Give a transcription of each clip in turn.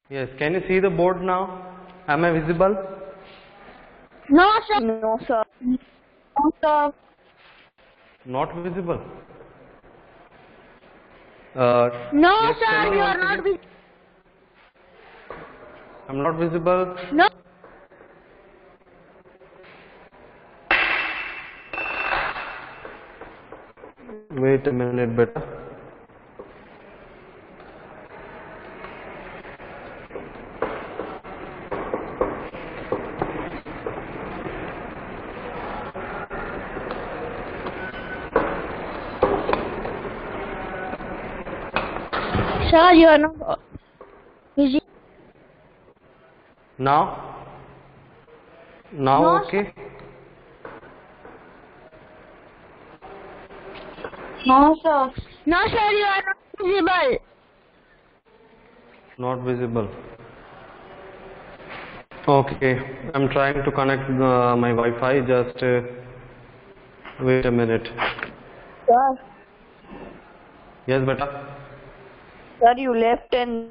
Yes, can you see the board now? Am I visible? No, sir. No, sir. No, sir. Not visible. No, yes, sir. tell me You once are not again. I'm not visible. No. Wait a minute, beta. Sir, you are not busy. Now? Now No, okay? No, sir. No, sir. You are not visible. Not visible. Okay, I'm trying to connect my Wi-Fi. Just wait a minute. Sir, Yes, beta. sir, you left and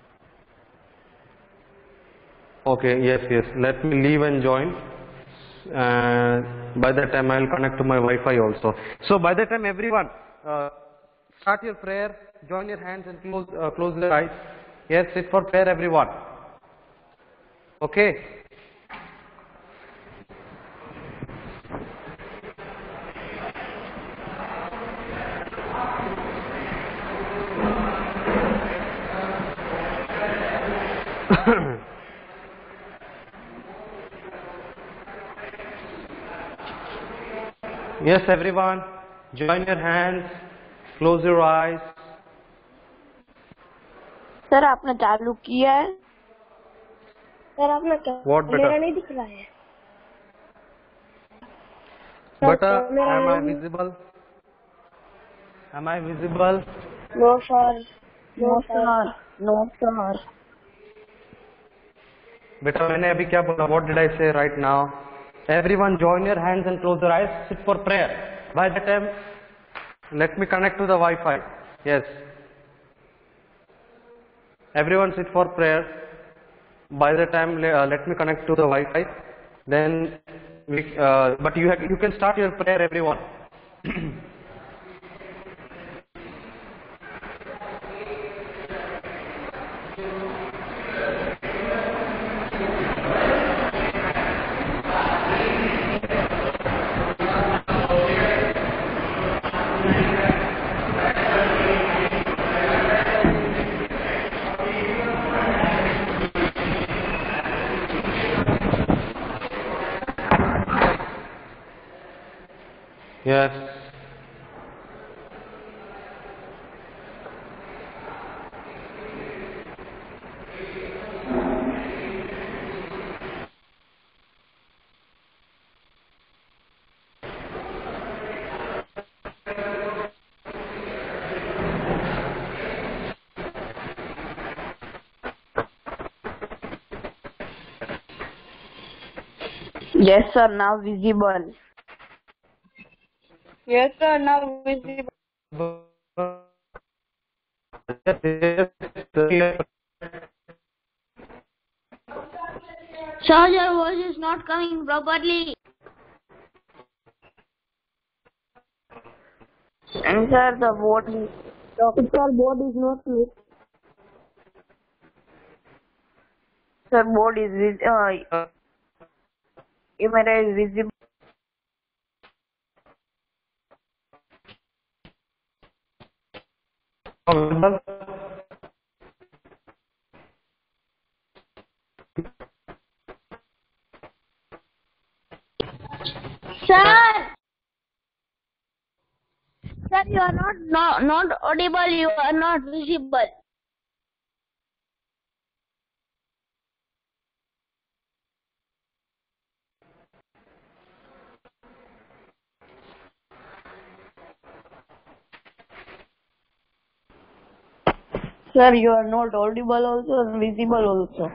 Okay, yes. Let me leave and join. By that time, I'll connect to my Wi-Fi also. So by that time, everyone, start your prayer. Join your hands and close your eyes. Yes, sit for prayer, everyone. Okay. Yes, everyone, join your hands, close your eyes. Sir आपने चालू किया है? Sir आपने What, beta? मेरा नहीं दिख रहा है. Beta, am I visible? Am I visible? No, sir. No, sir. No, sir. बेटा मैंने अभी क्या बोला? What did I say right now? Everyone join your hands and close your eyes. Sit for prayer. By the time, let me connect to the Wi-Fi. Yes. Everyone sit for prayer. By the time, let me connect to the Wi-Fi. Then, but you can start your prayer, everyone. Yes. Yes, sir. Now visible. Yes, sir. Now visible. Sir, your voice is not coming properly. And sir, the board is not lit. sir board is camera is visible. Sir! Sir, you are not audible. You are not visible. Sir, you are not audible also and visible also.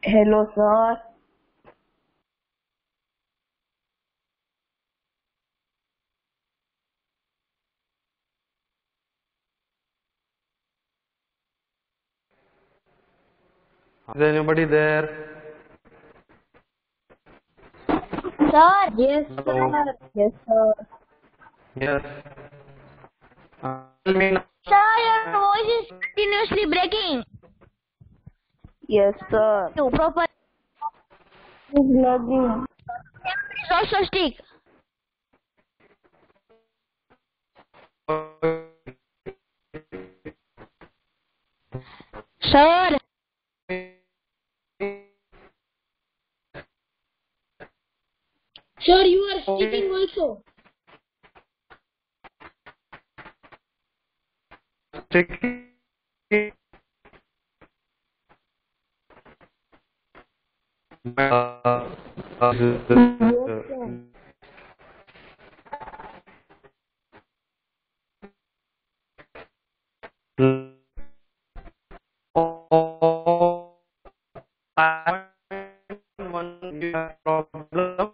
Hello, sir. Is anybody there? Sir. Yes, Hello. sir. Yes, sir. Yes. Tell me now. Sir, your voice is continuously breaking. Yes, sir. No proper. It's lagging. It's also stick. Sir. Sir, you are sticking also. Sticky. One problem.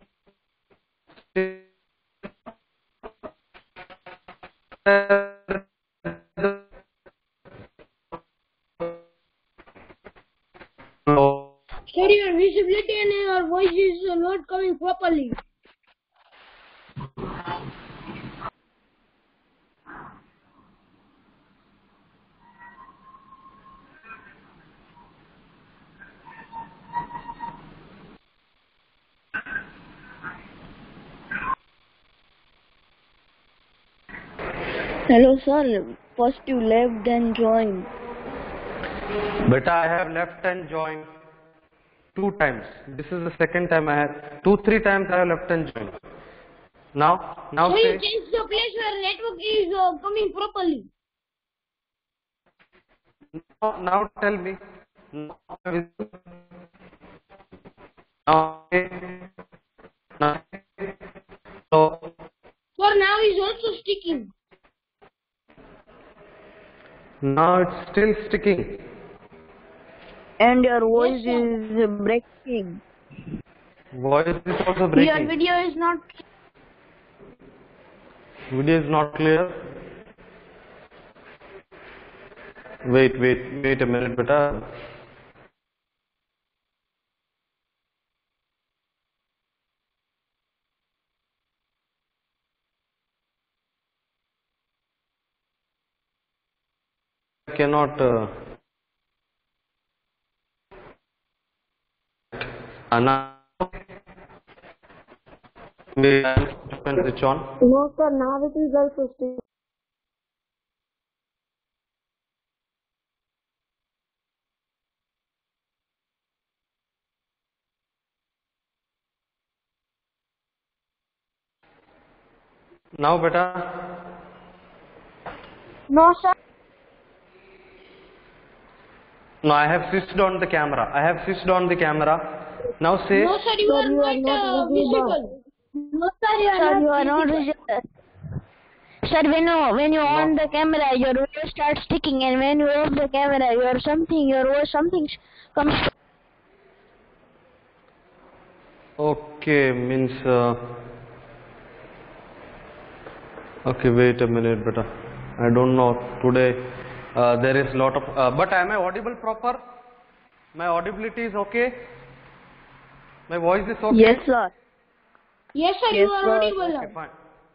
Sir, your visibility and your voice is not coming properly. Hello, sir. First you left, then joined. But I have left and joined 2 times. This is the second time I have 3 times I have left and joined. Now So you say change the place where network is coming properly. now tell me. Now, now, so Sir, now is also sticking. now it's still sticking. And your voice Yes, sir. is breaking. Voice is also Your breaking. video is not. Video is not clear. Wait a minute, beta. I cannot. Now we can switch on. No, sir. Now it is also still. Now, beta. No, sir. No, I have switched on the camera. Now say. No, sir, you Sir, are you are not not visible. visible. No, sir, Sir, you are not visible. Sir, when you on the camera, your voice starts sticking, and when you off the camera, your voice comes. Okay, means. Okay, wait a minute, beta. I don't know. Today there is lot of. But am I audible proper? My audibility is okay. My voice is okay. Yes, sir. Yes, sir, Yes, you are sir. audible. Okay, fine.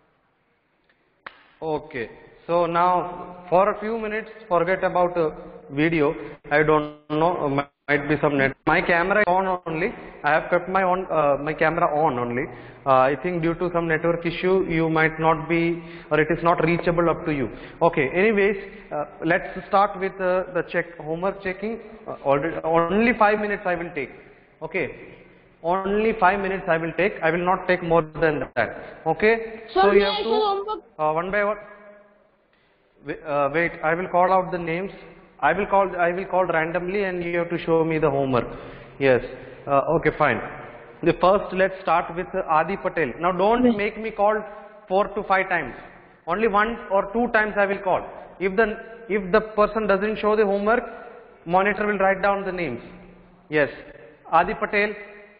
Okay, so now for a few minutes, forget about video. I don't know, might be some net. My camera is on only. I have kept my camera on only. I think due to some network issue, you might not be, or it is not reachable up to you. Okay, anyways, let's start with the homework checking. Already, only 5 minutes I will take. Okay. Only 5 minutes I will take. I will not take more than that. Okay. Sir, So you may have I to show homework? one by one. Wait. I will call out the names. I will call randomly, and you have to show me the homework. Yes. Okay. Fine. The first, let's start with Adi Patel. Now don't make me call 4 to 5 times. Only 1 or 2 times I will call. If the person doesn't show the homework, monitor will write down the names. Yes. Adi Patel.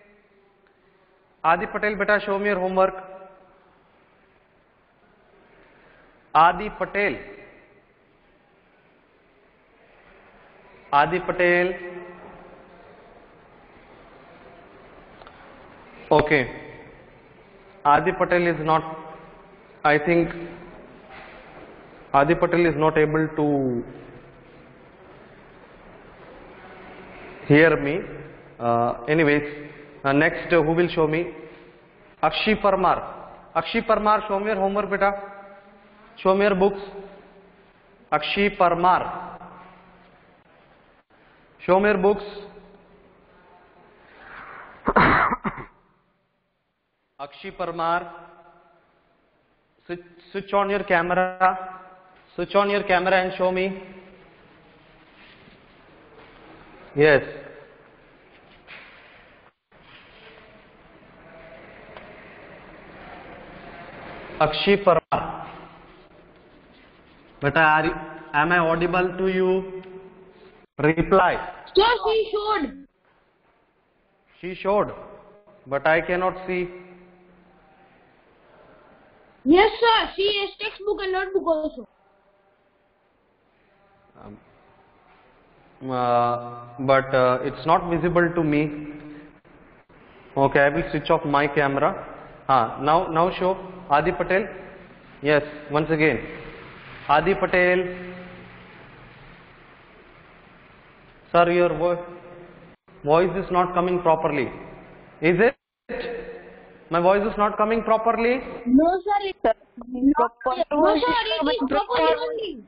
Adi Patel, beta, show me your homework. Adi Patel. Adi Patel. Okay. Adi Patel is not, I think Adi Patel is not able to hear me. Anyways, next who will show me? Akshi Parmar. Akshi Parmar, show me your homework, beta. Show me your books. Akshi Parmar. Show me your books. Akshi Parmar. Switch on your camera. Switch on your camera and show me. Yes. Akshi Parmar. But am I audible to you? Reply. Sir, she showed. She showed, but I cannot see. Yes, sir. She has textbook and notebook also. But it's not visible to me. Okay, I will switch off my camera. Now show Adi Patel. Yes, once again. Adi Patel. Sir, your voice is not coming properly. Is it? My voice is not coming properly? No, sir. No, sir. It is properly only.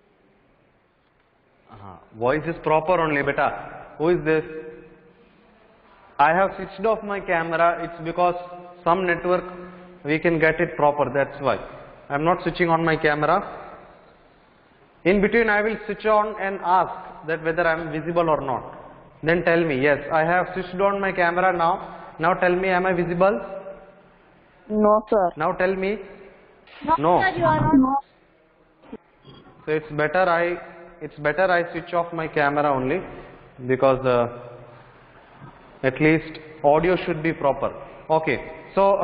Voice is proper only, beta. Who is this? I have switched off my camera. It's because some network we can get it proper. That's why. I am not switching on my camera. In between I will switch on and ask that whether I am visible or not. Then tell me, yes, I have switched on my camera now. Now tell me, am I visible? No, sir. Now tell me. No, sir, you are not. So it's better I switch off my camera only, because at least audio should be proper. Okay. So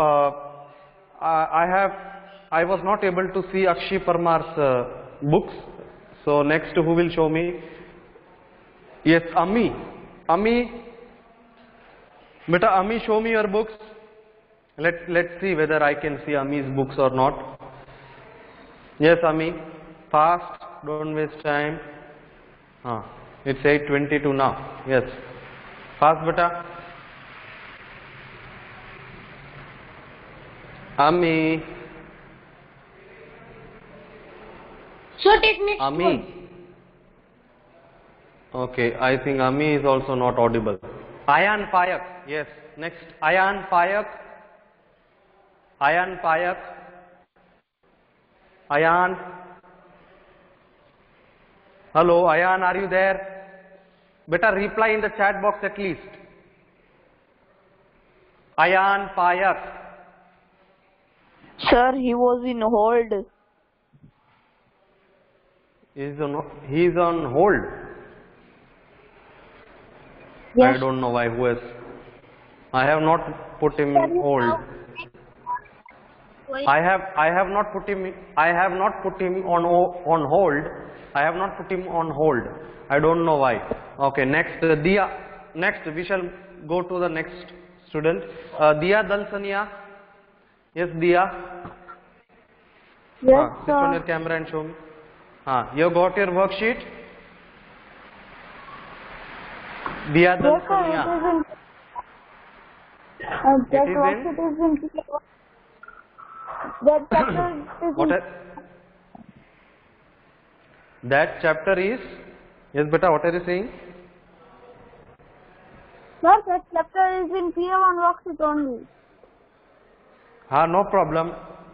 I was not able to see Akshi Parmar's books. So next who will show me? Yes, Ami. Ami. Beta, Ami, show me your books. Let's see whether I can see Ami's books or not. Yes, Ami. Fast. Don't waste time. It's 8:22 now. Yes. Fast, beta. Ami. Sir, take next Ami. one. Okay, I think Ami is also not audible. Ayan Payak. Yes. Next. Ayan Payak. Ayan Payak. Ayan. Hello, Ayan, are you there? Better reply in the chat box at least. Ayan Payak. Sir, he was in hold. He is on hold. Yes. I don't know why. Who has? I have not put him on hold. I have not put him on hold. I have not put him on hold. I don't know why. Okay, next Dia. Next we shall go to the next student. Dia Dalsania. Yes, Dia. Yes, Switch on your camera and show me. You got your worksheet? Dia Dalsania. That chapter is, yes beta, what are you saying? Sir, that chapter is in PA1 worksheet only. No problem.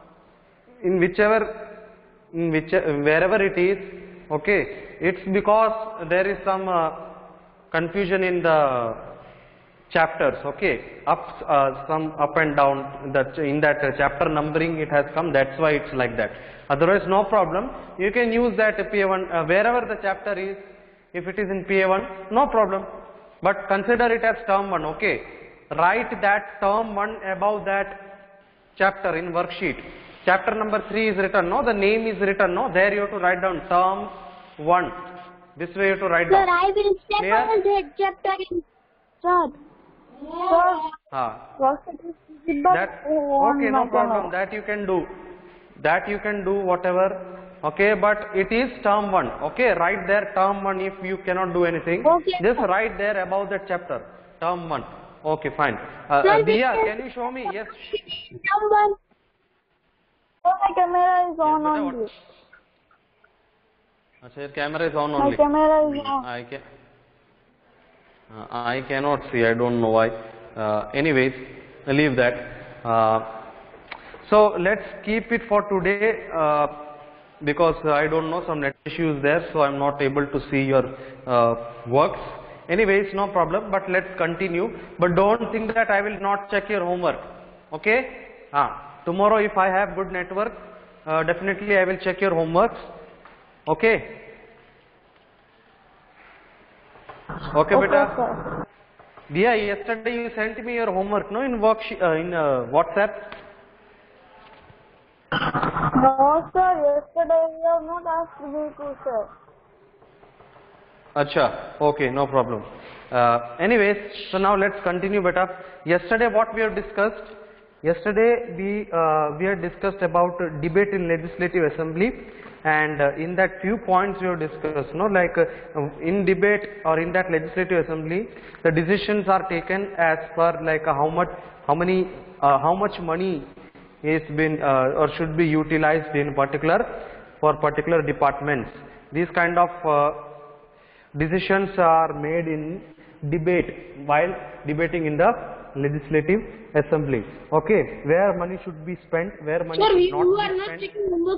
Wherever it is, okay, it's because there is some confusion in the chapters, okay, some up and down, in that chapter numbering it has come, that's why it's like that. Otherwise no problem, you can use that PA1 wherever the chapter is. If it is in PA1, no problem, but consider it as term 1, okay? Write that term 1 above that chapter in worksheet. Chapter number 3 is written, no? The name is written, no? There you have to write down term 1. This way you have to write Sir, down. I will check Clear? all that chapter in. Sir. That, okay, no problem. That you can do. That you can do whatever. Okay, but it is term 1. Okay, write there term 1 if you cannot do anything. Okay. Just write there above that chapter. Term 1. Okay, fine. Sir, Dia, can you show me? Yes. Number. My camera is on Yes, only. Achha, your camera is on My only. camera is on. I cannot see. I don't know why. Anyways, leave that. So let's keep it for today because I don't know, some net issues there, so I'm not able to see your works. Anyways, no problem. But let's continue. But don't think that I will not check your homework. Okay? Tomorrow, if I have good network, definitely I will check your homeworks. Okay? Okay, beta. Sir. Dia, yesterday you sent me your homework, no, in WhatsApp. No, sir. Yesterday you have not asked me to, sir. Acha, okay, no problem. Anyways, so now let's continue, beta. Yesterday, what we have discussed? Yesterday we had discussed about debate in Legislative Assembly, and in that few points we have discussed, no, like in debate or in that Legislative Assembly, the decisions are taken as per like how much money is been or should be utilized in for particular departments. These kind of decisions are made in debate while debating in the Legislative Assembly. Okay, where money should be spent, where money should not be spent. Checking homework.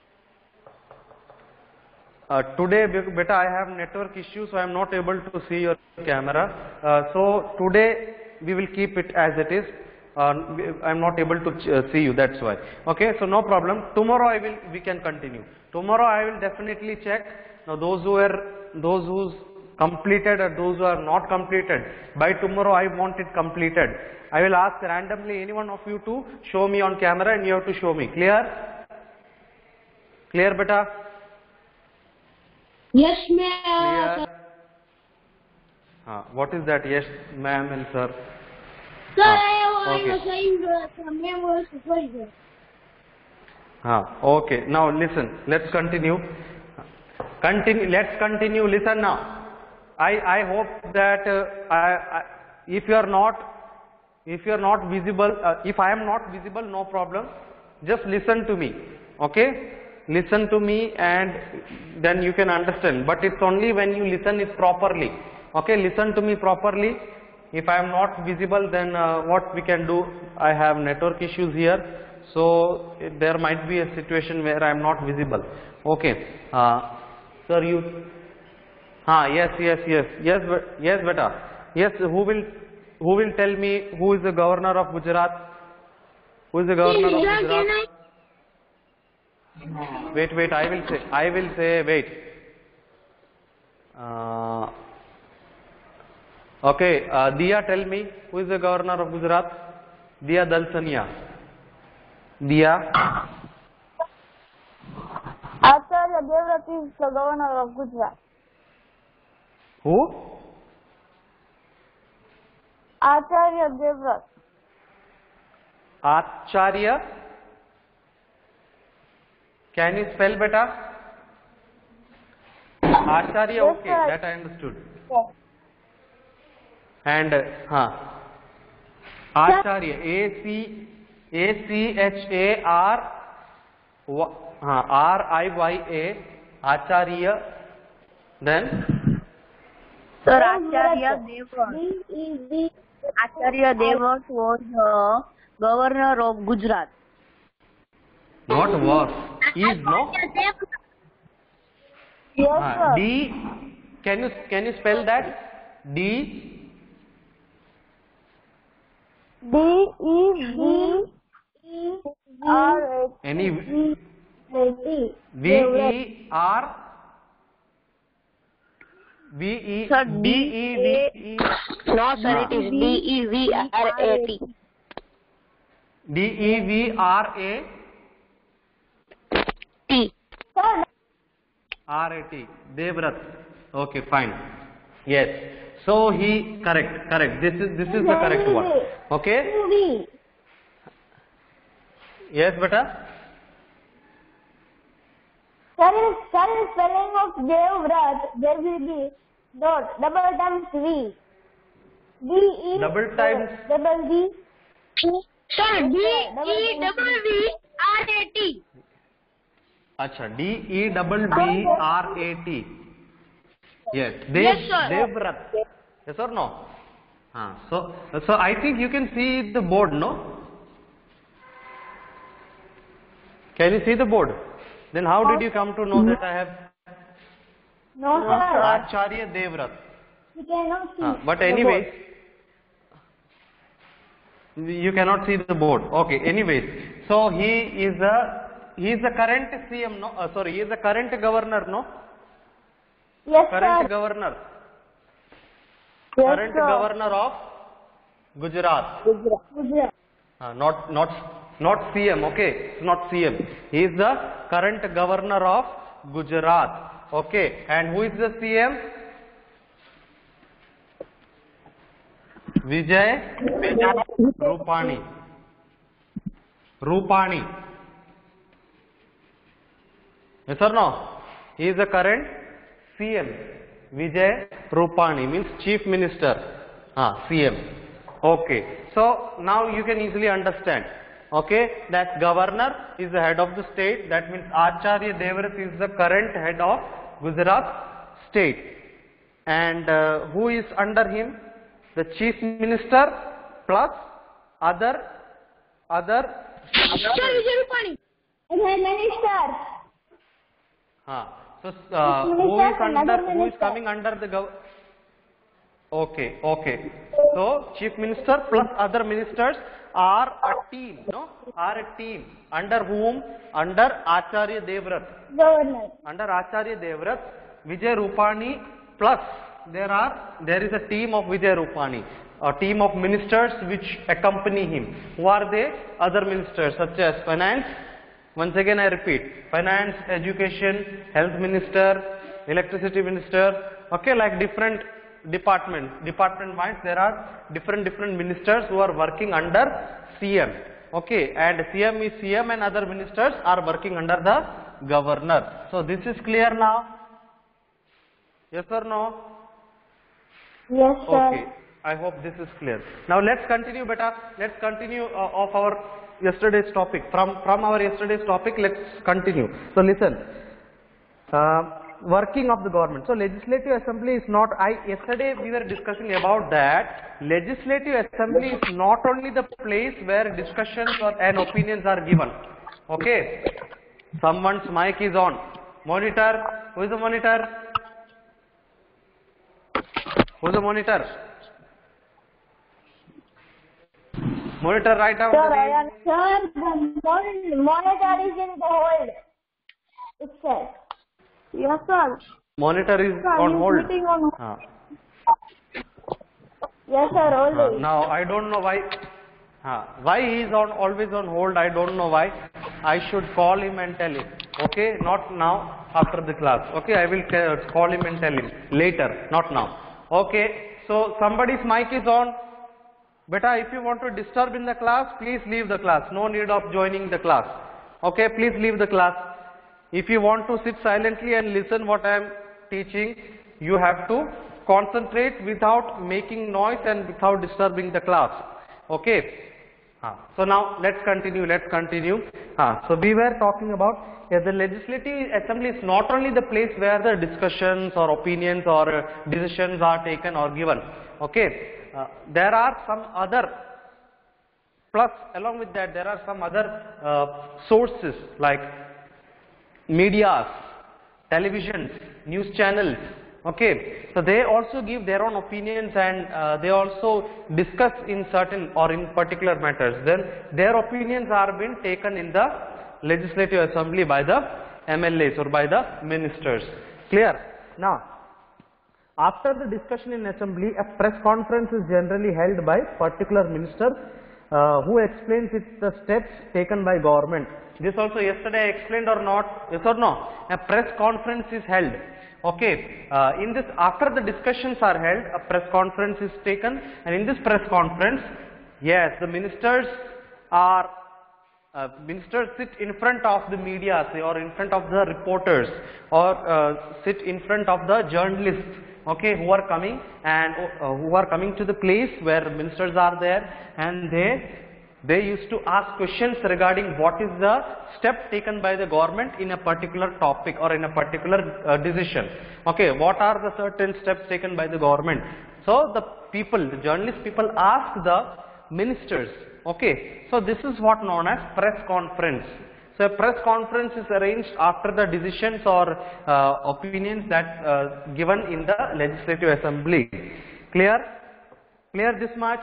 Today, beta, I have network issues, so I am not able to see your camera. So today we will keep it as it is. I am not able to see you. That's why. Okay, so no problem. Tomorrow we can continue. Tomorrow I will definitely check. Now those who's completed or those who are not completed, by tomorrow I want it completed. I will ask randomly any one of you to show me on camera, and you have to show me. Clear? Clear, beta? Yes, ma'am. Clear? What is that? Yes, ma'am and sir. Sir, I okay. was saying that ma'am was supervisor. Okay. Now listen. Let's continue. Let's continue. Listen now. I hope that if you are not visible, if I am not visible, no problem. Just listen to me. Okay? Listen to me, and then you can understand. But it's only when you listen it properly. Okay? Listen to me properly. If I am not visible, then what we can do? I have network issues here, so there might be a situation where I am not visible. Okay? Sir, you. Yes, beta. Yes, who will tell me who is the governor of Gujarat? Who is the governor of Gujarat? Wait, I will say, wait. Okay, Dia, tell me, who is the governor of Gujarat? Dia Dalsania. Dia. Acharya Devrat is the governor of Gujarat. Who? Acharya Devrat. Acharya. Can you spell, beta? Acharya, Yes, okay, sir. that I understood. Yes. And Acharya, A-C-H-A-R-R-I-Y-A, Acharya, then? Sir, Acharya Devrat. Acharya Devrat was the governor of Gujarat. Not was, is, no? Yes, sir. D, can you spell that? D, D-E-V-R-H. any, V-E-R, V-E, Sir, D-E-V-E. No, sir, it is D-E-V-R-A-T. D-E-V-R-A. T. Sir, R-A-T. Devrat. Okay, fine. Yes. So he correct. This is the correct one. Okay. V. Yes, beta. Sir, in spelling of Devvrat, there will be dot, double times V. D-E. Double times. Double V. Sir, D-E-V-V-R-A-T. Acha. D-E-V-V-R-A-T. Yes. Yes, sir. Devrat. Yes or no? So I think you can see the board, no? Can you see the board? Then how did you come to know that I have No, sir. Acharya Devrat? We cannot see. But the anyways, board. you cannot see the board. Okay. Anyways, so he is the current CM, no? Sorry, he is the current governor, no? Yes, Current sir. governor. Yes, Current sir. governor of Gujarat. Gujarat. Not CM. Okay, it's not CM. He is the current governor of Gujarat. Okay, and who is the CM? Vijay Rupani. Yes or no? He is the current CM. Vijay Rupani means Chief Minister. CM. Okay. So now you can easily understand. Okay, that governor is the head of the state. That means Acharya Devrat is the current head of Gujarat state. And who is under him? The Chief Minister plus other. Sir, Vijay Rupani. Minister. So who is coming under the government? Okay. So chief minister plus other ministers are a team, no? Are a team under whom? Under Acharya Devrat. Governor. Under Acharya Devrat, Vijay Rupani plus there is a team of Vijay Rupani, a team of ministers which accompany him. Who are they? Other ministers such as finance. Once again I repeat, finance, education, health minister, electricity minister, okay, like different department-wise there are different ministers who are working under CM, okay, and CM is CM and other ministers are working under the governor. So this is clear now? Yes or no? Yes, sir. Okay, I hope this is clear. Now let's continue, beta. Let's continue of our yesterday's topic. From our yesterday's topic, let's continue. So listen, working of the government. So legislative assembly is not, yesterday we were discussing about that. Legislative assembly is not only the place where discussions and opinions are given. Okay. Someone's mic is on. Monitor. Who is the monitor? Who is the monitor? Monitor, write down the name. Sir, the monitor is in the hold itself. Yes, sir. Monitor is Sir, on he's hold. sitting on hold. Yes, sir, always. Now I don't know why he is always on hold. I don't know why. I should call him and tell him. Okay, not now, after the class. Okay, I will call him and tell him later, not now. Okay, so somebody's mic is on. Beta, if you want to disturb in the class, please leave the class. No need of joining the class. Okay, please leave the class. If you want to sit silently and listen what I am teaching, you have to concentrate without making noise and without disturbing the class. Okay. So now let's continue. So we were talking about the legislative assembly is not only the place where the discussions or opinions or decisions are taken or given. Okay. There are some other, plus along with that there are some other sources like medias, televisions, news channels. Okay, so they also give their own opinions and they also discuss in certain or in particular matters. Then their opinions are being taken in the legislative assembly by the MLAs or by the ministers. Clear? Now, After the discussion in assembly, a press conference is generally held by particular minister who explains the steps taken by government. This also yesterday I explained or not? Yes or no? A press conference is held. Okay, in this, after the discussions are held, a press conference is taken, and in this press conference, yes, the ministers are ministers sit in front of the media, say, or in front of the reporters, or sit in front of the journalists, okay, who are coming and who are coming to the place where ministers are there, and they used to ask questions regarding what is the step taken by the government in a particular topic or in a particular decision. Okay, what are the certain steps taken by the government? So the people, the journalist people ask the ministers. Okay, so this is what known as press conference. So a press conference is arranged after the decisions or opinions that given in the legislative assembly. Clear? Clear this much?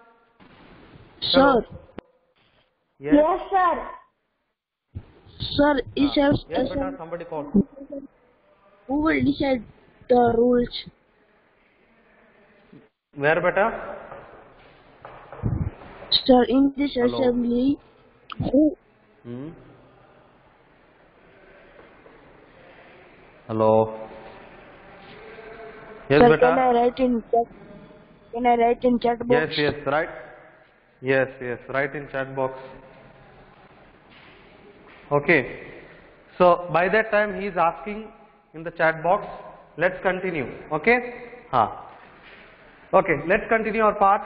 Sir. Yes. Yes, sir. Sir, is Yes, but somebody called. who will decide the rules? Where, beta? Sir, in this Hello. assembly, who? Hello. Yes, Sir, beta. can I write in chat? Can I write in chat box? Yes, right. Yes, write in chat box. Okay. So by that time he is asking in the chat box. Let's continue. Okay. Okay. Let's continue our part.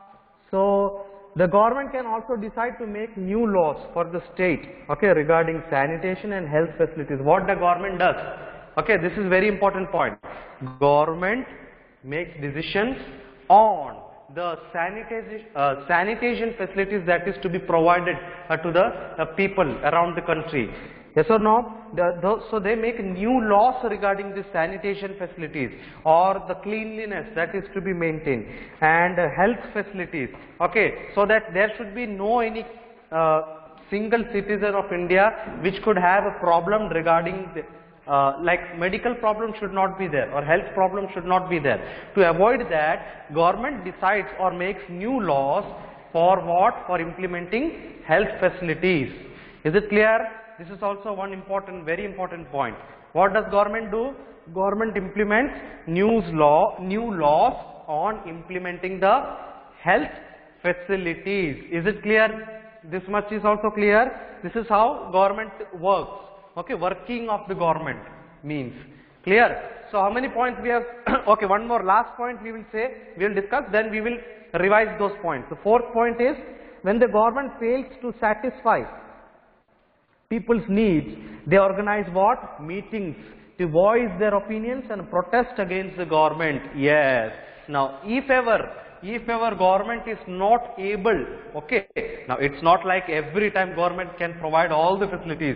So the government can also decide to make new laws for the state. Okay, regarding sanitation and health facilities. What the government does. Okay, this is very important point. Government makes decisions on the sanitation facilities that is to be provided to the people around the country. Yes or no? So they make new laws regarding the sanitation facilities or the cleanliness that is to be maintained and health facilities. Okay, so that there should be no any single citizen of India which could have a problem regarding the, like medical problem should not be there or health problem should not be there. To avoid that, government decides or makes new laws for what? For implementing health facilities. Is it clear? This is also one important, very important point. What does government do? Government implements new laws on implementing the health facilities. Is it clear? This much is also clear. This is how government works. Okay, working of the government means. Clear? So how many points we have? Okay, one more last point we will say, we will discuss, then we will revise those points. The fourth point is, when the government fails to satisfy people's needs, they organize what? Meetings to voice their opinions and protest against the government. Yes. Now, if ever government is not able, okay, now it's not like every time government can provide all the facilities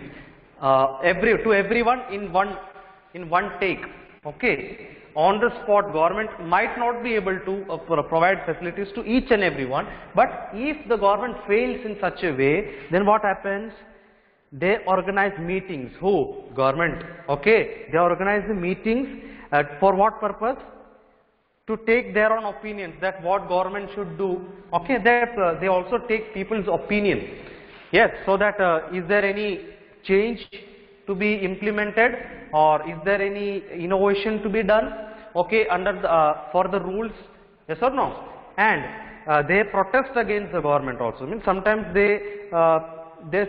to everyone in one take. Okay, on the spot government might not be able to provide facilities to each and everyone. But if the government fails in such a way, then what happens? They organize meetings. Who? Government. Okay, they organize the meetings for what purpose? To take their own opinions, that what government should do. Okay, they also take people's opinion. Yes, so that is there any change to be implemented or is there any innovation to be done? Okay, under the, for the rules. Yes or no? And they protest against the government also. I mean, sometimes they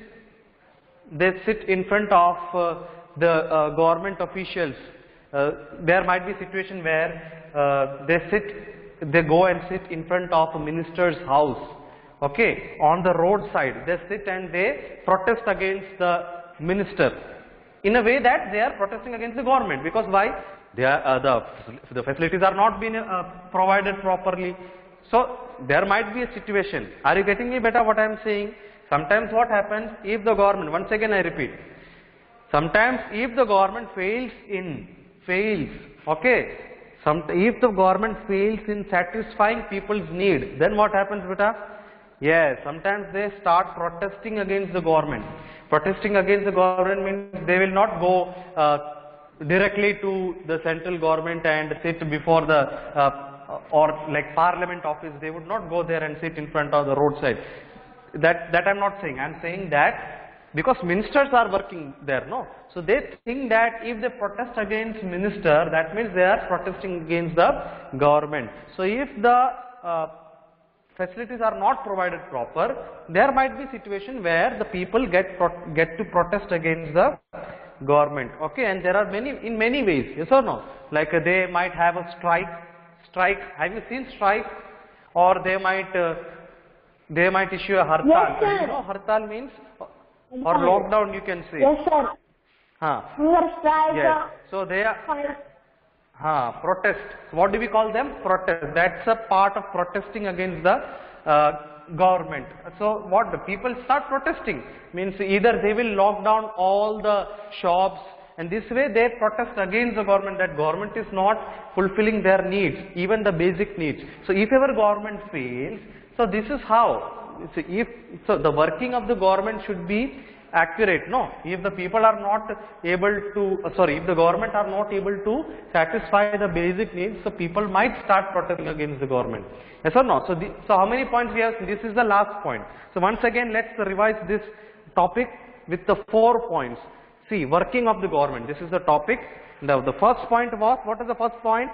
sit in front of the government officials. There might be a situation where they go and sit in front of a minister's house. Okay, on the roadside, they sit and they protest against the minister. In a way that they are protesting against the government, because why? They are, the facilities are not being provided properly. So there might be a situation. Are you getting me better what I am saying? Sometimes what happens, if the government, once again I repeat, sometimes if the government fails, okay, if the government fails in satisfying people's need, then what happens, beta? Yes, sometimes they start protesting against the government. Protesting against the government means they will not go directly to the central government and sit before the or like parliament office. They would not go there and sit in front of the roadside. That I'm not saying. I'm saying that because ministers are working there, no? So they think that if they protest against minister, that means they are protesting against the government. So if the facilities are not provided proper, there might be situation where the people get to protest against the government. Okay, and there are in many ways, yes or no? Like they might have a strike. Have you seen strike? Or they might issue a hartal. Yes, sir. You know hartal means, or lockdown you can say. Yes, sir. Hunger strike. Yes. So they are protest. What do we call them? Protest. That's a part of protesting against the government. So what the people start protesting means either they will lock down all the shops, and this way they protest against the government, that government is not fulfilling their needs, even the basic needs. So if ever government fails, so this is how. So the working of the government should be accurate, no? If the people are not able to, if the government are not able to satisfy the basic needs, so people might start protesting against the government. Yes or no? So how many points we have? This is the last point. So once again, let's revise this topic with the 4 points. See, working of the government. This is the topic. Now the first point was, what is the first point?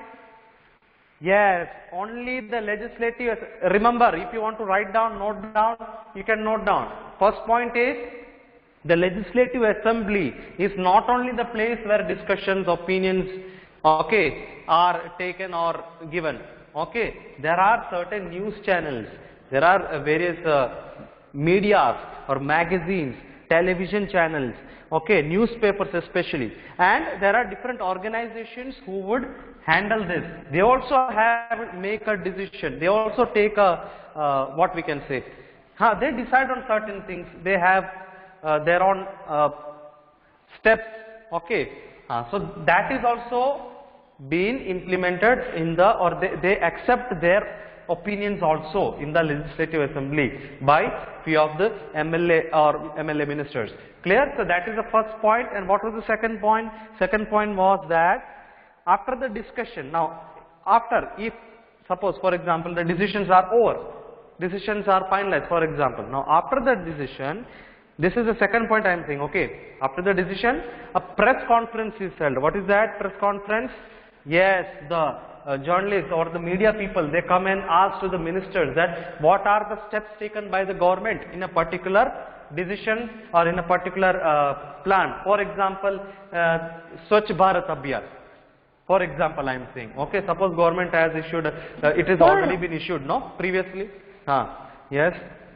Yes, only the legislative. Remember, if you want to write down, note down, you can note down. First point is, the legislative assembly is not only the place where discussions, opinions, okay, are taken or given. Okay, there are certain news channels, there are various medias or magazines, television channels, okay, newspapers especially, and there are different organizations who would handle this. They also make a decision. They also take a what we can say. They decide on certain things. They have their own steps. Okay, so that is also being implemented in the, or they accept their opinions also in the legislative assembly by few of the MLA or MLA ministers. Clear? So that is the first point. And what was the second point? Second point was that after the discussion, now after, if suppose for example the decisions are over, decisions are finalized for example, now after the decision, this is the second point I am saying, okay, after the decision, a press conference is held. What is that press conference? Yes, the journalists or the media people, they come and ask to the ministers that what are the steps taken by the government in a particular decision or in a particular plan. For example, Swachh Bharat Abhiyan. For example, I am saying, okay, suppose government has issued, it has already been issued, no, previously. Yes.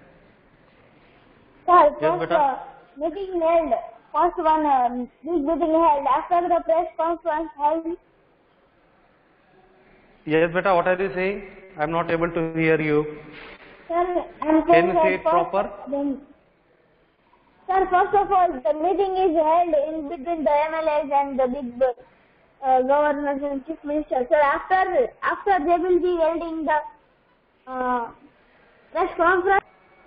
Sir, Yes, beta. meeting held. First one, this meeting held after the press conference held. Yes, beta, what are you saying? I am not able to hear you. Sir, I'm Can saying you that say it proper? Sir, first of all, the meeting is held in between the MLAs and the big governors and chief ministers. Sir, after they will be holding the press conference.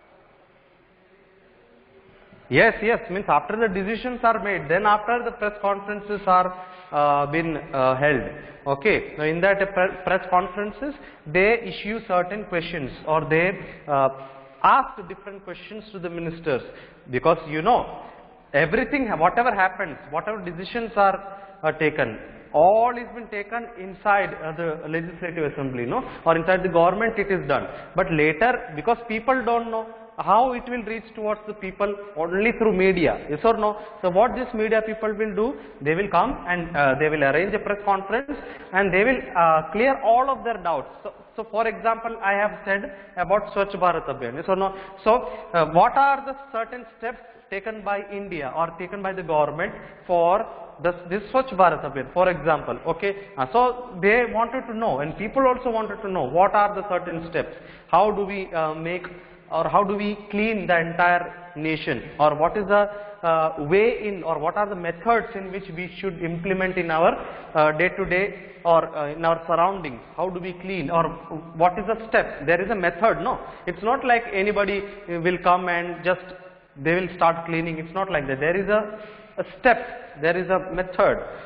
Yes, means after the decisions are made, then after the press conferences are been held. Okay, now in that press conferences, they issue certain questions or they ask different questions to the ministers, because you know, everything, whatever happens, whatever decisions are taken, all is been taken inside the legislative assembly, no, or inside the government it is done. But later, because people don't know how it will reach towards the people, only through media, yes or no? So what these media people will do, they will come and they will arrange a press conference and they will clear all of their doubts. So for example, I have said about Swachh Bharat Abhiyan, yes or no? So what are the certain steps taken by India or taken by the government for this Swachh Bharat Abhiyan, for example, okay? So they wanted to know, and people also wanted to know, what are the certain steps? How do we make, or how do we clean the entire nation, or what is the way in, or what are the methods in which we should implement in our day-to-day or in our surroundings? How do we clean, or what is the step? There is a method, no? It's not like anybody will come and just they will start cleaning. It's not like that. There is a step, there is a method.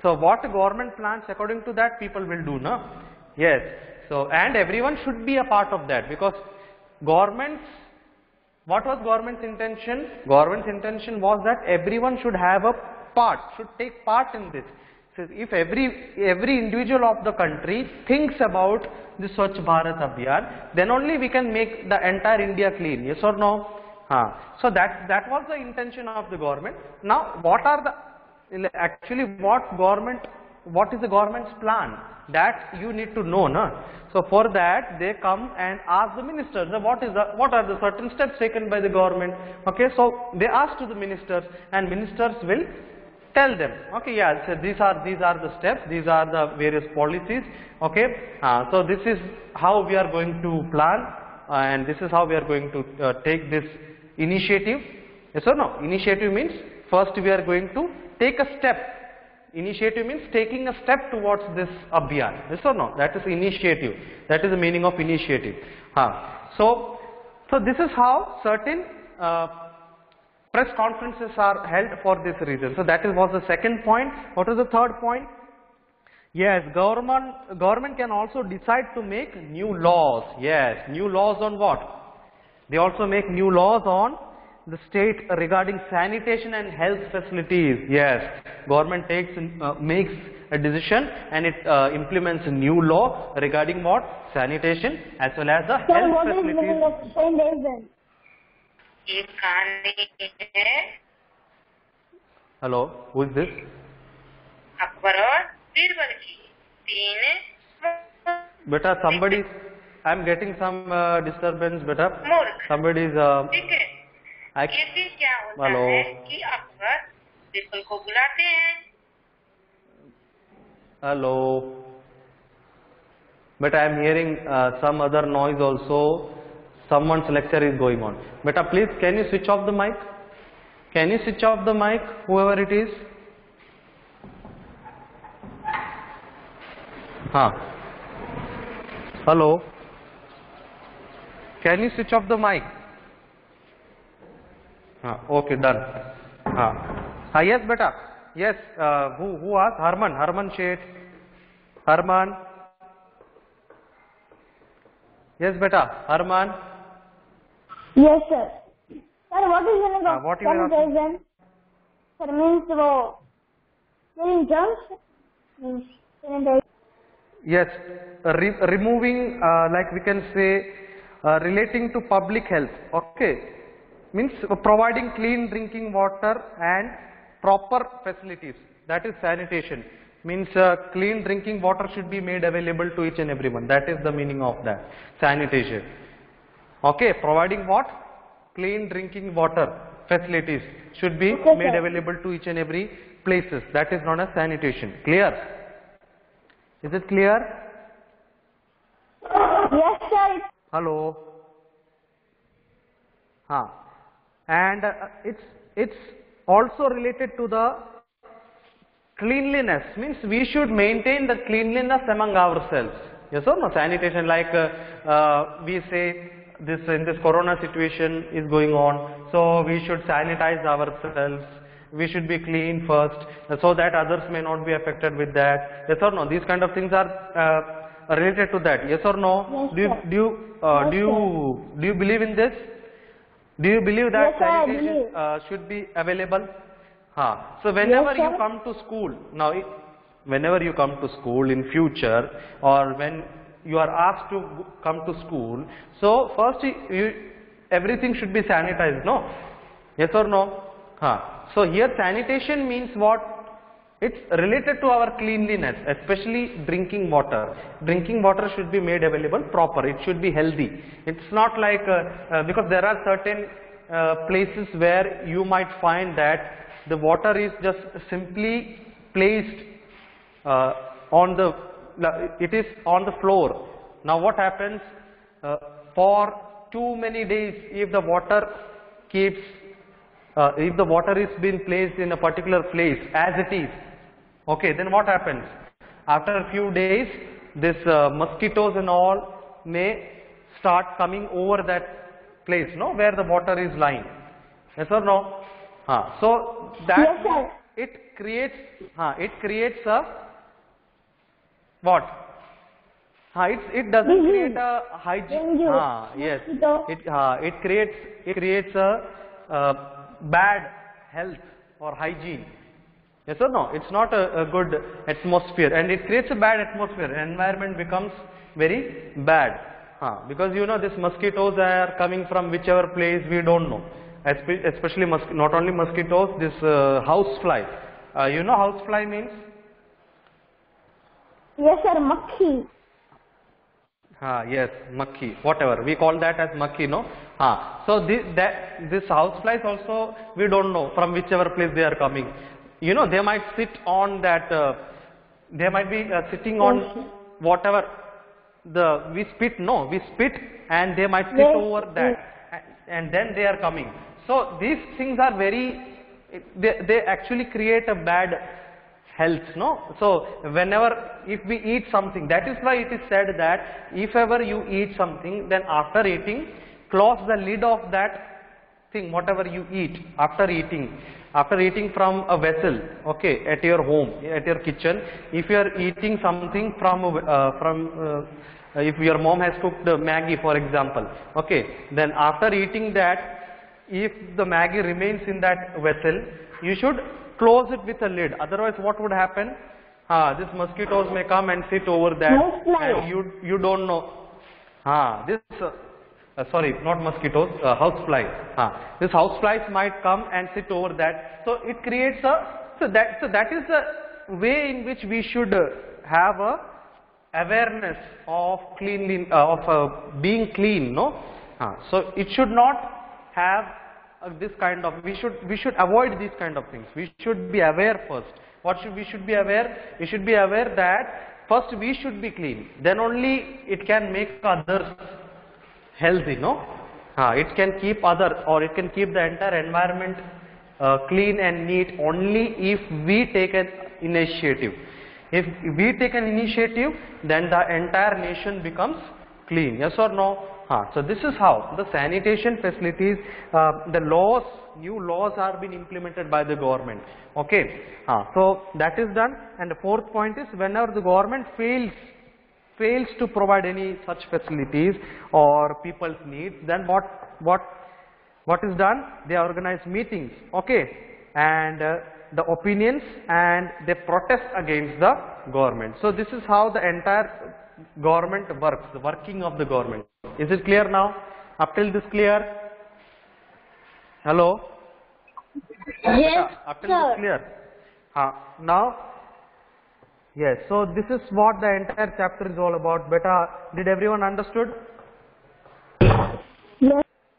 So what government plans, according to that people will do, no? Yes. So and everyone should be a part of that, because government's, what was government's intention? Government's intention was that everyone should have a part, should take part in this. So if every individual of the country thinks about the Swachh Bharat Abhiyan, then only we can make the entire India clean. Yes or no? So that was the intention of the government. Now what are the, actually what is the government's plan? That you need to know, no? So for that they come and ask the ministers, what are the certain steps taken by the government? Okay, so they ask to the ministers, and ministers will tell them, okay, yeah, so these are the steps, these are the various policies. Okay, so this is how we are going to plan, and this is how we are going to take this initiative. Yes or no? Initiative means first we are going to take a step. Initiative means taking a step towards this abhiyan. Yes or no? That is initiative. That is the meaning of initiative. So this is how certain press conferences are held for this reason. So that was the second point. What is the third point? Yes, government can also decide to make new laws. Yes, new laws on what? They also make new laws on the state regarding sanitation and health facilities. Yes, government makes a decision and it implements a new law regarding what? Sanitation as well as the health what facilities. is meaning of sanitation? एक कहानी है Hello, who is this? Akbar और बीरबल की तीन Beta, somebody, I am getting some disturbance. Beta, मूर्ख somebody is. ठीक है। ये फिर क्या होता Hello. है कि अकबर बीरबल को बुलाते हैं। Hello. But I am hearing some other noise also. Someone's lecture is going on. Beta, please, can you switch off the mic? Can you switch off the mic, whoever it is? Hello. Can you switch off the mic? Okay, done. Yes, beta. Yes. Who asked? Harman Sheth. Harman. Yes, beta. Harman. Yes, sir. Sir, what is the meaning of what you are asking? sanitation? Sir, means cleaning germs? Means sanitation. Yes, removing, like we can say, relating to public health. Okay, means providing clean drinking water and proper facilities. That is sanitation. Means clean drinking water should be made available to each and everyone. That is the meaning of that sanitation. Okay, providing what? Clean drinking water facilities should be made available to each and every places. That is known as sanitation. Clear? Is it clear? Yes, sir. Hello. And it's also related to the cleanliness. Means we should maintain the cleanliness among ourselves. Yes or no? Sanitation, like we say this in this corona situation is going on, so we should sanitize ourselves. We should be clean first, so that others may not be affected with that. Yes or no? These kind of things are related to that. Yes or no? Yes, Do you believe in this? Do you believe that Yes, sir, I sanitation should be available? So whenever Yes, you sir. come to school, now whenever you come to school in future, or when you are asked to come to school, so first everything should be sanitized, no? Yes or no? So here sanitation means what? It's related to our cleanliness, especially drinking water. Drinking water should be made available proper. It should be healthy. It's not like because there are certain places where you might find that the water is just simply placed on the floor. Now what happens for too many days, if the water keeps if the water is being placed in a particular place as it is, okay, then what happens? After a few days, this mosquitoes and all may start coming over that place, no, where the water is lying. Yes or no? So that Yes, sir. creates a what? It doesn't create a hygiene. Yes. It creates a bad health or hygiene. Yes or no? It's not a good atmosphere, and it creates a bad atmosphere. Environment becomes very bad. Because you know, these mosquitoes are coming from whichever place we don't know. Especially not only mosquitoes, this house fly. You know house fly means? Yes, sir. Makhi. Yes, makhi, whatever we call that as makhi, no? So this house flies also we don't know from whichever place they are coming. You know, they might sit on that. They might be sitting on whatever we spit. No, we spit, and they might sit over that, and then they are coming. So these things are very. They actually create a bad health, no? So whenever, if we eat something, that is why it is said that if ever you eat something, then after eating, close the lid of that thing, whatever you eat after eating from a vessel, okay, at your home, at your kitchen. If you are eating something if your mom has cooked Maggi, for example, okay, then after eating that, if the Maggi remains in that vessel, you should close it with a lid. Otherwise, what would happen? These mosquitoes may come and sit over that, and you don't know. Sorry, not mosquitoes, house flies. These house flies might come and sit over that. So it creates so that is the way in which we should have a awareness of being clean, no? So it should not have this kind of, we should avoid these kind of things. We should be aware first. We should be aware? We should be aware that first we should be clean. Then only it can make others healthy, no? It can keep it can keep the entire environment clean and neat only if we take an initiative. If we take an initiative, then the entire nation becomes clean. Yes or no? So this is how the sanitation facilities, new laws are being implemented by the government. Okay. So that is done. And the fourth point is, whenever the government fails to provide any such facilities or people's needs, then what is done? They organize meetings. Okay. And the opinions, and they protest against the government. So this is how the entire government works, the working of the government. Is it clear now? Up till this clear? Hello? Yes, up till this clear? Now, yes, so this is what the entire chapter is all about. Beta, did everyone understood? Yes.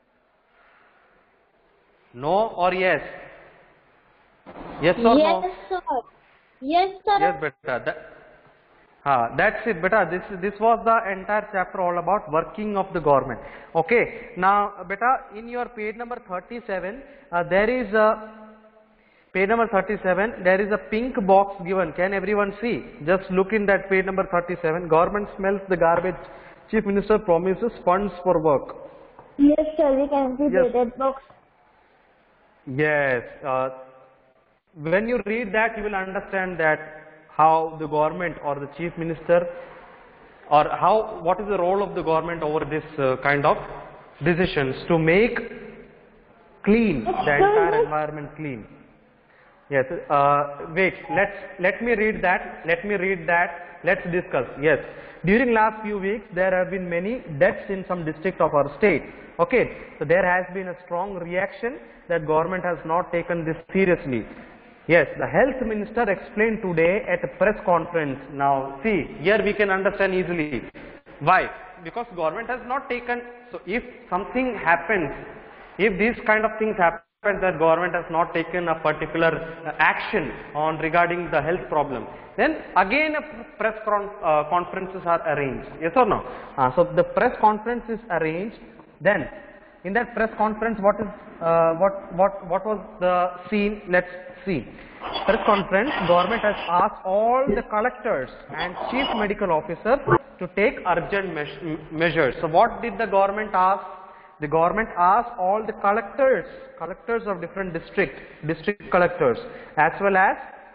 No or yes? Yes or no? Yes, sir. Yes, sir. Yes, beta. That's it, beta. This was the entire chapter all about working of the government. Okay. Now, beta, in your page number 37, there is a page number 37. There is a pink box given. Can everyone see? Just look in that page number 37. Government smells the garbage. Chief Minister promises funds for work. Yes, sir. We can see that box. Yes. When you read that, you will understand that how the government or the chief minister, or what is the role of the government over this kind of decisions to make clean the entire environment clean. Yes. Wait. Let me read that. Let's discuss. Yes. During last few weeks, there have been many deaths in some district of our state. Okay. So there has been a strong reaction that government has not taken this seriously. Yes, the health minister explained today at a press conference. Now see, here we can understand easily. Why? Because government has not taken, so if something happens, if these kind of things happen, that government has not taken a particular action on regarding the health problem, then again a press conferences are arranged. Yes or no? So the press conference is arranged. Then in that press conference, what was the scene? Let's see. Press conference, government has asked all the collectors and chief medical officers to take urgent measures. So what did the government ask? The government asked all the collectors of different district collectors, as well as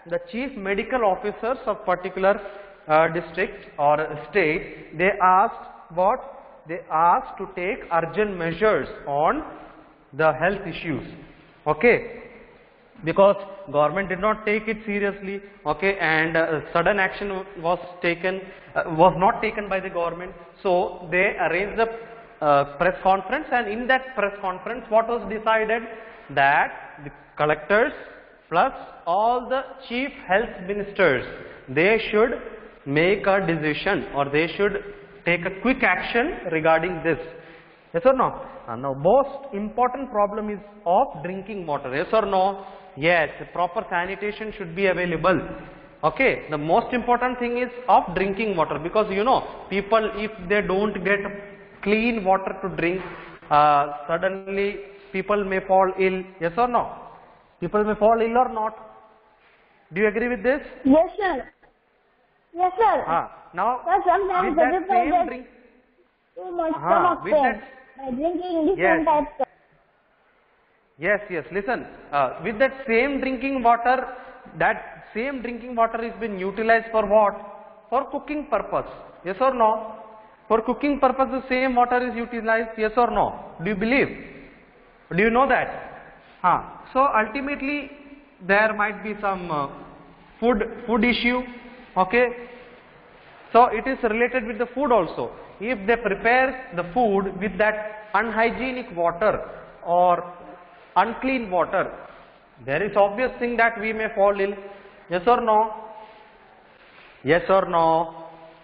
the chief medical officers of particular district or state, they asked what? They asked to take urgent measures on the health issues. Okay. Because government did not take it seriously, okay, and sudden action was not taken by the government. So they arranged the press conference, and in that press conference, what was decided? That the collectors plus all the chief health ministers, they should make a decision, or they should take a quick action regarding this. Yes or no? Now most important problem is of drinking water. Yes or no? Yes, proper sanitation should be available. Okay, the most important thing is of drinking water, because you know, people, if they don't get clean water to drink, suddenly people may fall ill. Yes or no? People may fall ill or not? Do you agree with this? Yes, sir. Yes, sir. Now, Sir, sometimes with the that people same get drink, too much stomach with pain that, by drinking different Yes. types of. yes, listen, with that same drinking water, that same drinking water is been utilized for what? For cooking purpose. Yes or no? For cooking purpose, the same water is utilized. Yes or no? Do you believe? Do you know that? So ultimately, there might be some food issue. Okay. So it is related with the food also. If they prepare the food with that unhygienic water or unclean water, there is obvious thing that we may fall ill. Yes or no? Yes or no?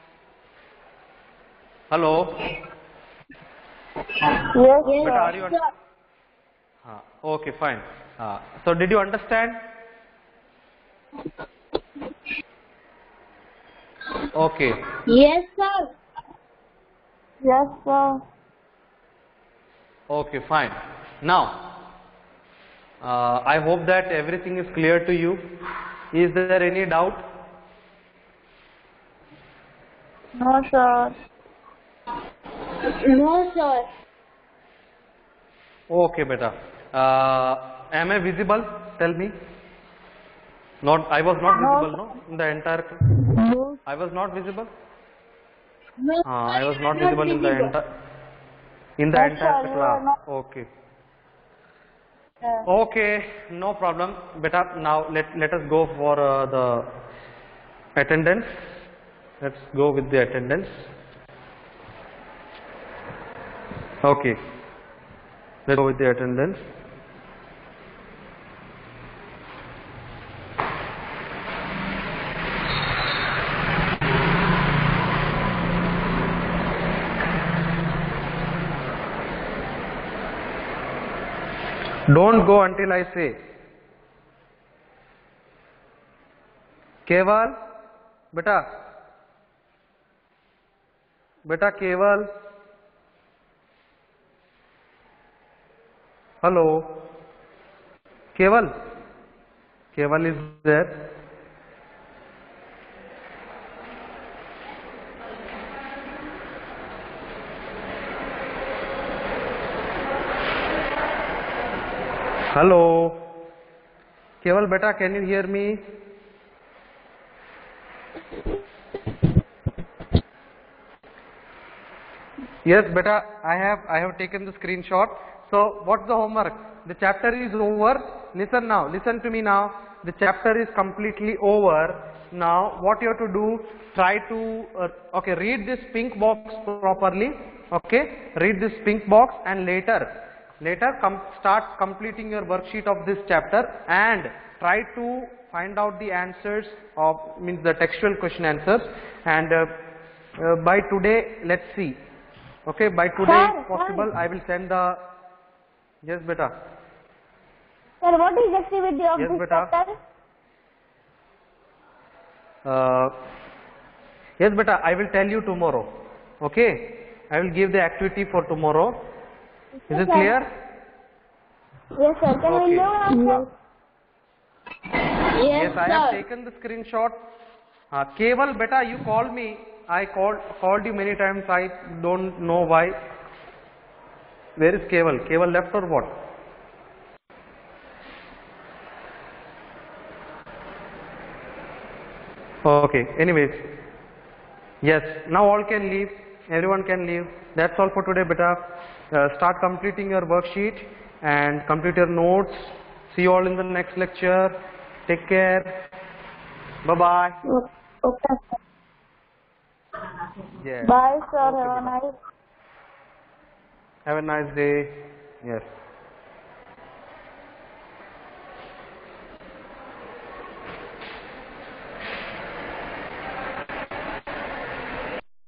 Hello? Yes, But are you okay, fine. So did you understand? Okay. Yes, sir. Yes, sir. Okay, fine. Now, I hope that everything is clear to you. Is there any doubt? No, sir. No, sir. Okay, beta. Am I visible? Tell me. Not. I was not visible, no? In the entire. No. I was not visible. No, I was not you are visible in the visible. entire. In the Yes, entire sir, you class. are not. Okay. Yeah. Okay, no problem. Beta, now let us go for the attendance. Let's go with the attendance. Okay. Let's go with the attendance. Don't go until I say. Keval, beta. Beta Keval. Hello. Keval. Keval is there. Hello. Keval beta, can you hear me? Yes beta, I have taken the screenshot. So what's the homework? The chapter is over. Listen now, listen to me now. The chapter is completely over. Now what you have to do, try to okay, read this pink box properly. Okay, read this pink box, and later start completing your worksheet of this chapter and try to find out the answers of the textual question answers, and by today, let's see. Okay, by today if possible, I will send the. Yes beta. Sir, what is the activity of Yes, this beta. chapter? Yes beta, I will tell you tomorrow. Okay, I will give the activity for tomorrow. Is it sir. clear? Yes, sir. Can Okay. we know also? Yes, Yes, I have taken the screenshot. Keval beta, you called me. I called you many times. I don't know why. Where is Keval? Keval left or what? Okay. Anyways, yes. Now all can leave. Everyone can leave. That's all for today, beta. Start completing your worksheet and complete your notes. See you all in the next lecture. Take care. Bye bye. Okay. Yeah. Bye, sir. Have a nice. Have a nice day. Yes.